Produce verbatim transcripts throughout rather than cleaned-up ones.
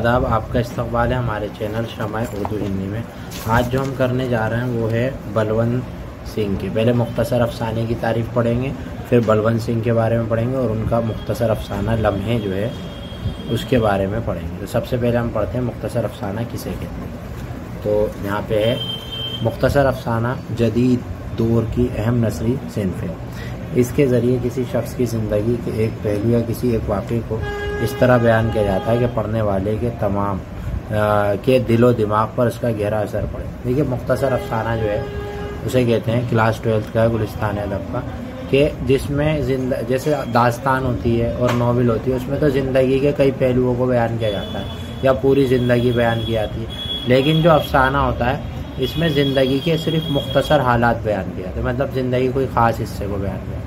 आदाब, आपका इस्तकबाल है हमारे चैनल शमाए उर्दू हिंदी में। आज जो हम करने जा रहे हैं वो है बलवंत सिंह की। पहले मुख्तसर अफसाने की तारीफ़ पढ़ेंगे, फिर बलवंत सिंह के बारे में पढ़ेंगे और उनका मुख्तसर अफसाना लम्हे जो है उसके बारे में पढ़ेंगे। तो सबसे पहले हम पढ़ते हैं मुख्तसर अफसाना किसे कहते हैं। तो यहाँ पे है मुख्तसर अफसाना जदीद दौर की अहम नसरी सिन्फ है। इसके ज़रिए किसी शख्स की ज़िंदगी के एक पहलू या किसी एक वाक़े को इस तरह बयान किया जाता है कि पढ़ने वाले के तमाम आ, के दिलो दिमाग पर उसका गहरा असर पड़े। देखिए, मुख्तसर अफसाना जो है उसे कहते हैं, क्लास ट्वेल्थ का है, गुलिस्तान अदब का, कि जिसमें जिंद जैसे दास्तान होती है और नॉवल होती है, उसमें तो ज़िंदगी के कई पहलुओं को बयान किया जाता है या पूरी ज़िंदगी बयान की जाती है। लेकिन जो अफसाना होता है इसमें ज़िंदगी के सिर्फ मुख्तसर हालात बयान किए जाते हैं, मतलब ज़िंदगी कोई ख़ास हिस्से को बयान किया।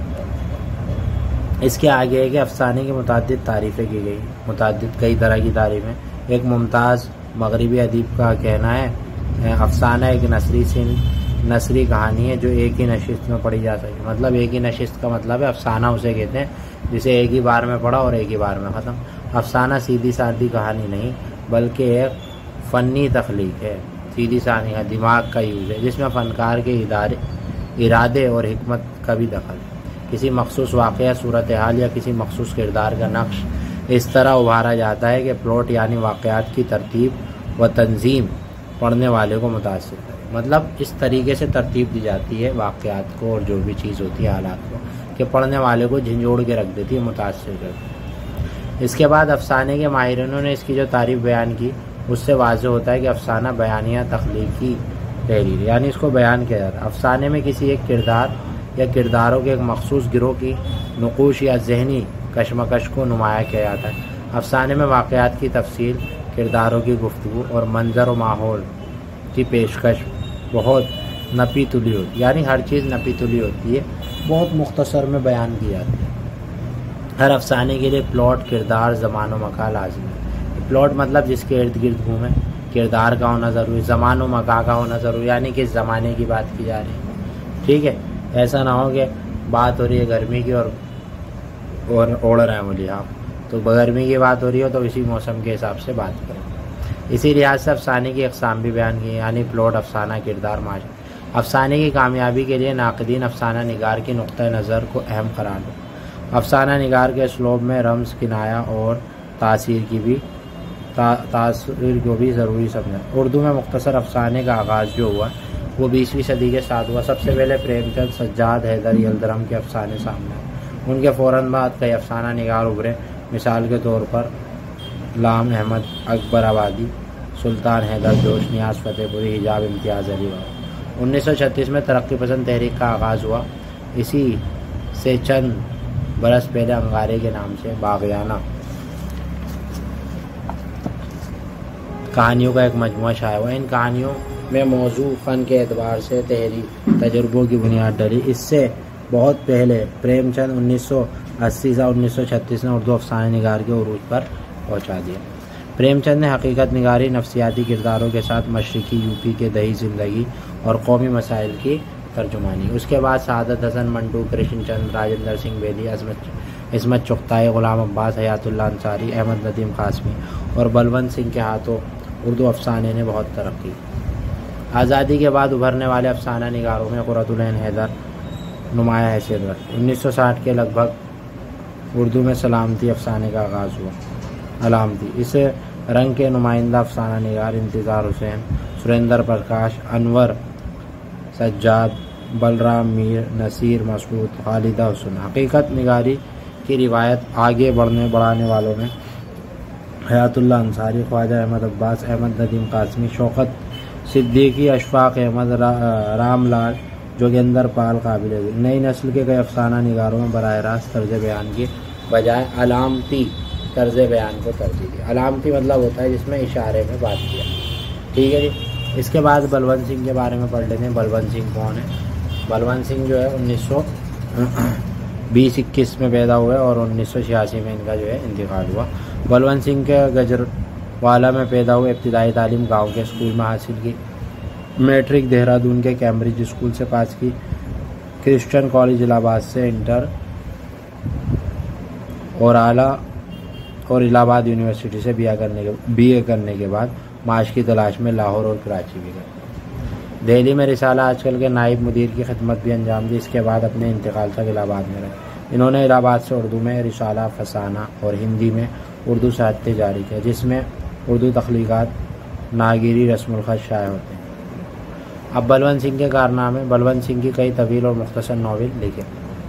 इसके आगे है कि अफसाने की मुताद्दिद तारीफ़ें की गई, मुताद्दिद कई तरह की तारीफ़ें। एक मुमताज़ मगरिबी अदीब का कहना है अफसाना एक नसरी सिन नसरी कहानी है जो एक ही नशिस्त में पढ़ी जा सके। मतलब एक ही नशिस्त का मतलब है अफसाना उसे कहते हैं जिसे एक ही बार में पढ़ा और एक ही बार में ख़त्म। अफसाना सीधी सादी कहानी नहीं बल्कि एक फ़नी तख्लीक है, सीधी सादी का दिमाग का यूज़ है जिसमें फ़नकार के इदारे इरादे और हिकमत का भी दखल है। किसी मखसूस वाक़या, सूरत हाल या किसी मखसूस किरदार का नक्श इस तरह उभारा जाता है कि प्लॉट यानी वाक़यात की तरतीब व तंजीम पढ़ने वाले को मुतासिर करे। मतलब इस तरीके से तरतीब दी जाती है वाक़यात को और जो भी चीज़ होती है हालात को कि पढ़ने वाले को झंझोड़ के रख देती है, मुतासिर करती है। इसके बाद अफसाने के माहिरों ने इसकी जो तारीफ़ बयान की उससे वाज़ेह होता है कि अफसाना बयानिया तख्लीकी तहरीर यानी इसको बयान किया जाता है। अफसाने में किसी एक किरदार या किरदारों के एक मखसूस गिरोह की नुकूश या जहनी कशमकश को नुमाया किया जाता है। अफसाने में वाक़यात की तफसील, किरदारों की गुफ्तगू और मंजर व माहौल की पेशकश बहुत नपी तुली होती है, यानी हर चीज़ नपी तुली होती है, बहुत मुख्तसर में बयान की जाती है। हर अफसाने के लिए प्लॉट, किरदार, ज़मान व मकान लाज़िम है। प्लॉट मतलब जिसके इर्द गिर्द घूमे, किरदार का होना ज़रूरी, ज़मान व मकान का होना ज़रूरी, यानी किस ज़माने की बात की जा रही है। ठीक है, ऐसा ना हो कि बात हो रही है गर्मी की और और ओढ़ रहे हैं बोलिए आप, तो गर्मी की बात हो रही हो तो इसी मौसम के हिसाब से बात करें। इसी लिहाज से अफसाने की अक़साम भी बयान की, यानी प्लॉट, अफसाना, किरदार, माश। अफसाने की कामयाबी के लिए नाक़दीन अफसाना निगार की नुक्ता नज़र को अहम करार दो। अफसाना निगार के स्लोब में रम्ज़, किनाया और तासीर की भी ता, तासीर को भी ज़रूरी समझें। उर्दू में मुख्तसर अफसाने का आगाज़ जो हुआ वो बीसवीं सदी के साथ हुआ। सबसे पहले प्रेमचंद, सज्जाद, हैदर, यलदरम के अफसाने सामने आए। उनके फ़ौरन बाद कई अफसाना निगार उभरे। मिसाल के तौर पर लाम अहमद, अकबर आबादी, सुल्तान हैदर जोश, नियाज़ फतेहपुरी, हिजाब इम्तियाज़ अली वाला। उन्नीस सौ छत्तीस में तरक्की पसंद तहरीक का आगाज़ हुआ। इसी से चंद बरस पहले अंगारे के नाम से बाग़ियाना कहानियों का एक मजमुआ शाया हुआ। इन कहानियों में मौजू फ़न के एतबार से तहरीर तजुर्बों की बुनियाद डली। इससे बहुत पहले प्रेमचंद उन्नीस सौ अस्सी से उन्नीस सौ छत्तीस ने उर्दू अफसाना निगार के उरूज पर पहुंचा दिया। प्रेमचंद ने हकीकत निगारी, नफ्सियाती किरदारों के साथ मशरक़ी यूपी के दही ज़िंदगी और कौमी मसाइल की तर्जुमानी। उसके बाद सादत हसन मंटू, कृष्णचंद, राजेंद्र सिंह बेदी, अजमत इस्मत चुग़ताई, ग़ुलाम अब्बास, हयातुल्लाह अंसारी, अहमद नदीम क़ासमी और बलवंत सिंह के हाथों उर्दू अफसाने ने बहुत तरक्की। आज़ादी के बाद उभरने वाले अफसाना निगारों में क़ुर्रतुल ऐन हैदर नुमाया हैसियत रखती। उन्नीस सौ साठ के लगभग उर्दू में सलामती अफसाने का आगाज़ हुआ। अलामती इस रंग के नुमाइंदा अफसाना निगार इंतज़ार हुसैन, सुरेंद्र प्रकाश, अनवर सज्जाद, बलराम मीर, नसीर मसूद, खालिदा हुसैन। हकीकत निगारी की रिवायत आगे बढ़ने बढ़ाने वालों में हयातुल्लाह अंसारी, ख्वाजा अहमद अब्बास, अहमद नदीम क़ासमी, शौकत सिद्दीकी, अशफाक अहमद, रा, रामलाल जोगेंद्र पाल काबिल। नई नस्ल के कई अफसाना निगारों में बराह रास्त तर्ज बयान के बजाय अलामती तर्ज बयान को तरजीह दी। अलामती मतलब होता है जिसमें इशारे में बात किया। ठीक है जी। इसके बाद बलवंत सिंह के बारे में पढ़ लेते हैं। बलवंत सिंह कौन है? बलवंत सिंह जो है उन्नीस सौ बीस इक्कीस में पैदा हुए और उन्नीस सौ छियासी में इनका जो है इंतकाल हुआ। बलवंत सिंह के गजरवाला में पैदा हुए। इब्तिदाई तालीम गाँव के स्कूल में हासिल की। मैट्रिक देहरादून के कैम्ब्रिज स्कूल से पास की। क्रिश्चियन कॉलेज इलाहाबाद से इंटर और आला और इलाहाबाद यूनिवर्सिटी से बीए करने के बीए करने के बाद माश की तलाश में लाहौर और कराची भी गए। दिल्ली में रिसाला आजकल के नायब मुदीर की खिदमत भी अंजाम दी। इसके बाद अपने इंतकाल तक इलाहाबाद में रहे। इन्होंने इलाहाबाद से उर्दू में रिसाला, फसाना और हिंदी में उर्दू साहित्य जारी किया, जिसमें उर्दू तख्लीक़ात, नागिरी, रस्मुल ख़त शाये होते हैं। अब बलवंत सिंह के कारनामे। बलवंत सिंह की कई तवील और मुख्तसर नावल लिखे।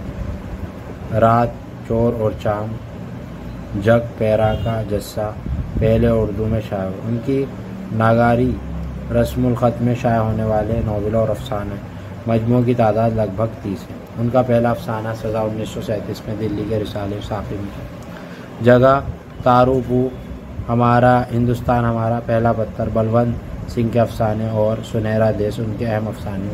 रात, चोर और चांद, जग, पैरा का जस्सा पहले उर्दू में शाये हुए। उनकी नागारी, रस्मुल ख़त में शाये होने वाले नावल और अफसाने मजमू की तादाद लगभग तीस है। उनका पहला अफसाना सज़ा उन्नीस सौ सैंतीस में दिल्ली के रिसाले साक़ी में है। जगह, तारूपू, हमारा हिंदुस्तान हमारा, पहला पत्थर, बलवंत सिंह के अफसाने और सुनहरा देश उनके अहम अफसाने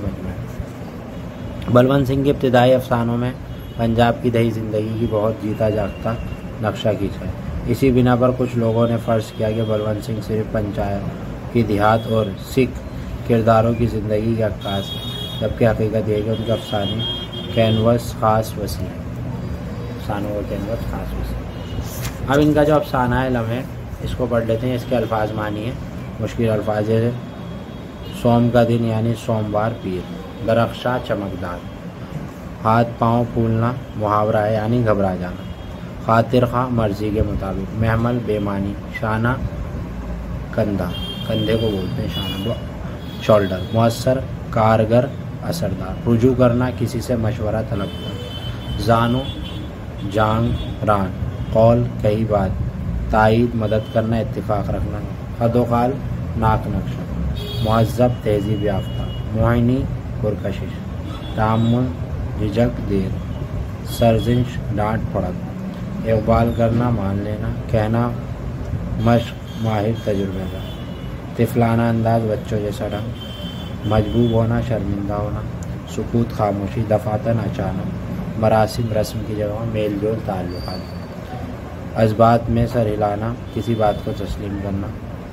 मजमू। बलवंत सिंह के इब्तिदाई अफसानों में पंजाब की दही ज़िंदगी की बहुत जीता जागता नक्शा खींचा है। इसी बिना पर कुछ लोगों ने फ़र्ज़ किया कि बलवंत सिंह सिर्फ पंचायत की देहात और सिख किरदारों की ज़िंदगी के अक्कास है, जबकि हकीकत यह कि उनके अफसाने कैनवस ख़ास वसी है। अफसानों का कैनवस ख़ास वसी। अब इनका जो अफसाना है लम्हे, इसको पढ़ लेते हैं। इसके अल्फाज मानिए, मुश्किल अल्फाज है। सोम का दिन यानी सोमवार, पीर, दरख्शा चमकदार, हाथ पाँव फूलना मुहावरा है यानी घबरा जाना, खातिर खा मर्जी के मुताबिक, महमल बेमानी, शाना कंधा, कंधे को बोलते हैं शाना, शोल्डर, मुअस्सर कारगर असरदार, रुजू करना किसी से मशवरा तलब करना, जानो जांग रान, कौल कही बात, तायीद मदद करना इत्तिफाक रखना, खदोकाल नाक नक्शा, मुहज़्ज़ब तहज़ीब याफ्ता, मुआइनी पुरकशिश, तामुल झिझक देर, सरजिश डांट पड़क, इक़बाल करना मान लेना, कहना मश्क माहिर तजुर्बेदार, तिफलाना अंदाज बच्चों जैसा ढंग, मजबूब होना शर्मिंदा होना, सुकूत खामोशी, दफातन अचानक, मरासिम रस्म की जगह, मेल जोल ताल्लुकात, अज़बात में सर हिलाना, किसी बात को तस्लीम करना,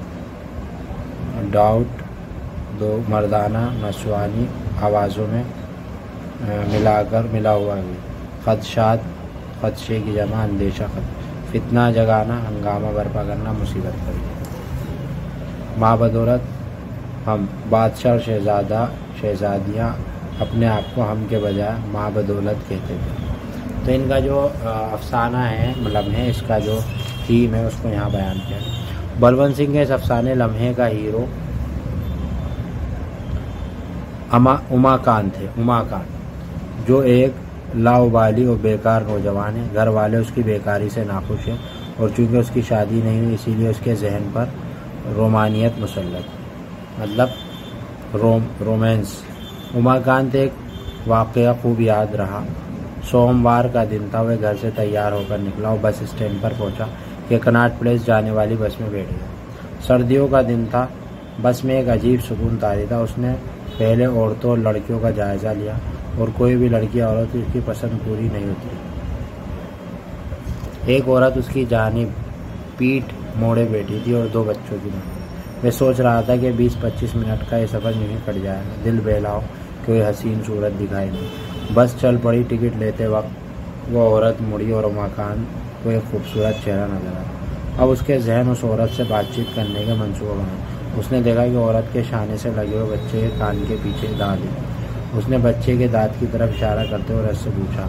डाउट दो मर्दाना नस्वानी आवाज़ों में मिलाकर मिला हुआ भी, खदशात खदशे की जमा अंदेशा खद, फितना जगाना हंगामा बर्पा करना मुसीबत करी, माँ बदौलत हम, बादशाह और शहज़ादा शहज़ादियाँ अपने आप को हम के बजाय माँ बदौलत कहते थे। तो इनका जो अफसाना है लम्हे, इसका जो थीम है उसको यहाँ बयान किया। बलवंत सिंह के इस अफसाने लम्हे का हीरो अमा उमाकांत थे। उमाकांत जो एक लाउबाली और बेकार नौजवान है। घर वाले उसकी बेकारी से नाखुश हैं और चूँकि उसकी शादी नहीं हुई इसीलिए उसके जहन पर रोमानियत मुसल्लत, मतलब रोम रोमांस। उमाकांत एक वाक़या खूब याद रहा। सोमवार का दिन था, वह घर से तैयार होकर निकला और बस स्टैंड पर पहुंचा कि कनॉट प्लेस जाने वाली बस में बैठ गया। सर्दियों का दिन था, बस में एक अजीब सुकून तारी था। उसने पहले औरतों और लड़कियों का जायज़ा लिया और कोई भी लड़की औरत उसकी पसंद पूरी नहीं उतरी। एक औरत उसकी जानिब पीठ मोड़े बैठी थी और दो बच्चों की मां। वह सोच रहा था कि बीस पच्चीस मिनट का ये सफ़र नहीं कट जाएगा। दिल बहलाओ कोई हसीन सूरत दिखाई नहीं। बस चल पड़ी। टिकट लेते वक्त वो औरत मुड़ी और उमाकांत को एक खूबसूरत चेहरा नजर आया। अब उसके जहन उस औरत से बातचीत करने के मंसूबा बना। उसने देखा कि औरत के शाने से लगे हुए बच्चे के कान के पीछे दांत है। उसने बच्चे के दांत की तरफ इशारा करते हुए औरत से पूछा,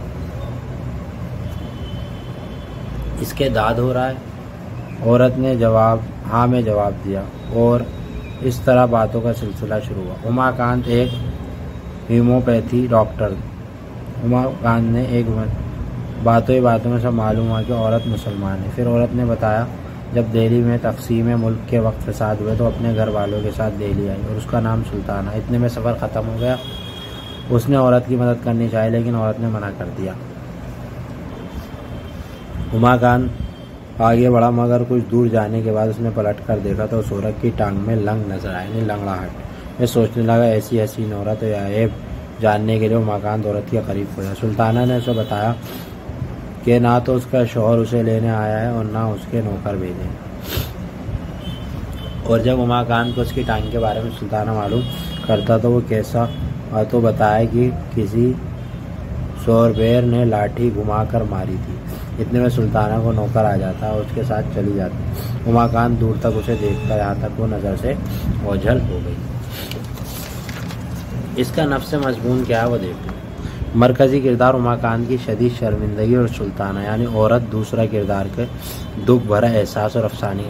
इसके दाद हो रहा है? औरत ने जवाब हाँ में जवाब दिया और इस तरह बातों का सिलसिला शुरू हुआ। उमाकांत एक होम्योपैथी डॉक्टर। उमाकांत ने एक बातों ही बातों में सब मालूम हुआ कि औरत मुसलमान है। फिर औरत ने बताया जब दिल्ली में तकसीम मुल्क के वक्त फसाद हुए तो अपने घर वालों के साथ दिल्ली आई और उसका नाम सुल्ताना। इतने में सफ़र ख़त्म हो गया। उसने औरत की मदद करनी चाहिए लेकिन औरत ने मना कर दिया। उमाकांत आगे बढ़ा मगर कुछ दूर जाने के बाद उसने पलट कर देखा तो उस औरत की टांग में लंग नजर आए, नहीं लंगड़ाहट। मैं सोचने लगा ऐसी हसीन औरत है या ऐब जानने के लिए उमाकांत औरत के करीब पड़ा। सुल्ताना ने उसे बताया कि ना तो उसका शौहर उसे लेने आया है और ना उसके नौकर भेजे। और जब उमाकांत को उसकी टांग के बारे में सुल्ताना मालूम करता तो वो कैसा तो बताया कि किसी शोरबेर ने लाठी घुमाकर मारी थी। इतने में सुल्ताना को नौकर आ जाता है और उसके साथ चली जाती। उमाकांत दूर तक उसे देखता, यहाँ तक वो नज़र से ओझल हो गई। इसका नफ्स मजमून क्या है वो देखो। मरकज़ी किरदार उमाकांत की शदीद शर्मिंदगी और सुल्ताना यानी औरत, दूसरा किरदार के दुख भरा एहसास और अफसानी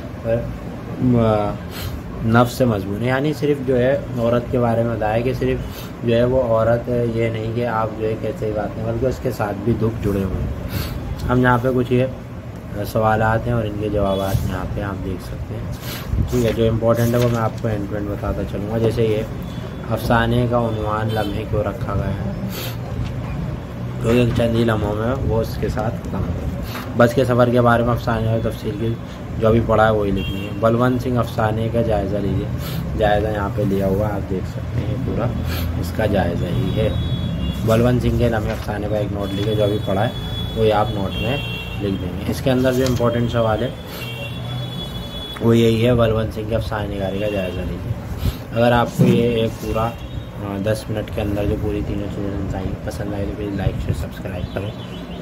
नफ्स मजमून यानी सिर्फ जो है औरत के बारे में बताया कि सिर्फ जो है वो औरत ये नहीं कि आप जो है कैसे ही बात नहीं, बल्कि उसके साथ भी दुख जुड़े हुए हैं। हम यहाँ पे कुछ ये सवालात हैं और इनके जवाब यहाँ पे आप देख सकते हैं। ठीक है, जो इम्पोर्टेंट है वो मैं आपको एंड टू एंड बताता चलूँगा। जैसे ये अफसाने का उन्वान लम्हे क्यों रखा गया है, तो एक चंद ही लम्हों में वो उसके साथ खत्म हो गया। बस के सफ़र के बारे में अफसाने और तफसील की जो भी पढ़ा है वही लिखनी है। बलवंत सिंह अफसाने का जायज़ा लीजिए। जायज़ा यहाँ पे लिया हुआ आप देख सकते हैं, पूरा इसका जायज़ा ही है। बलवंत सिंह के लम्हे अफसाने पर एक नोट लिखे, जो भी पढ़ा है वही आप नोट में लिख देंगे। इसके अंदर जो इम्पोर्टेंट सवाल है वो यही है, बलवंत सिंह के अफसाने निगारी का जायज़ा लीजिए। अगर आपको ये एक पूरा दस मिनट के अंदर जो पूरी तीनों चीज़ें पसंद आई तो प्लीज़ लाइक शेयर सब्सक्राइब करें।